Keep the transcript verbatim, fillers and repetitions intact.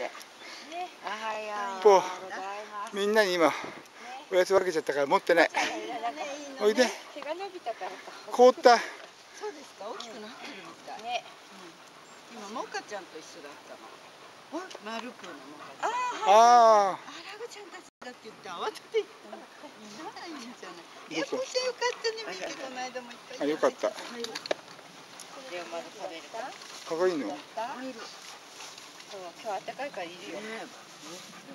で。おはようぽございます。 みんなに今おやつ分けちゃったから持ってない。おいで。 手が伸びたからか。 凍った。 そうですか、大きくなってるみたい。ね。今モカちゃんと一緒だったの。マルクのモカちゃん。ああ。あらぐちゃんたちだって言って慌てて行った。いいんじゃない。いや、もしよかったね、見てこの間も行った。 あ、よかった。 これをまず食べるか。 かわいいの。 そう、今日暖かいからいるよ。